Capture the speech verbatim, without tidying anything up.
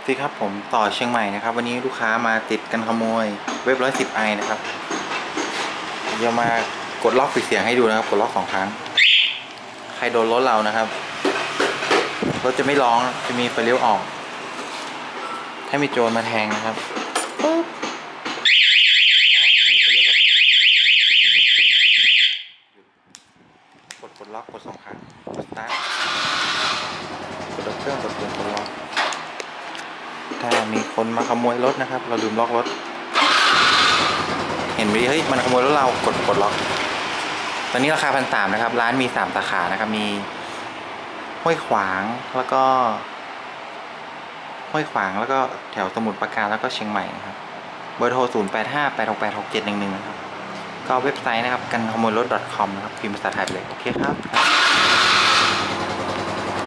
สิครับผมต่อเชียงใหม่นะครับวันนี้ลูกค้ามาติดกันขโมยเว็บร้อยสิบไอนะครับเดี๋ยวมากดล็อกปิดเสียงให้ดูนะครับกดล็อกสองครั้งใครโดนรถเรานะครับรถจะไม่ร้องจะมีไฟเลี้ยวออกถ้ามีโจรมาแทงนะครับกดกดล็อกกดสองครั้งกดสตาร์ทกดเครื่องกดปุ่มกดล็อกถ้ามีคนมาขโมยรถนะครับเราลืมล็อกรถเห็นไหมเฮ้ยมันขโมยรถเรากดกดล็อกตอนนี้ราคาพันสามนะครับร้านมีสามสาขานะครับมีห้วยขวางแล้วก็ห้วยขวางแล้วก็แถวสมุทรปราการแล้วก็เชียงใหม่นะครับเบอร์โทรศูนย์ แปด ห้า แปด หก แปด หก เจ็ด หนึ่ง หนึ่งนะครับก็เว็บไซต์นะครับกันขโมยรถ .com นะครับพิมพ์ภาษาไทยไปเลยโอเคครับ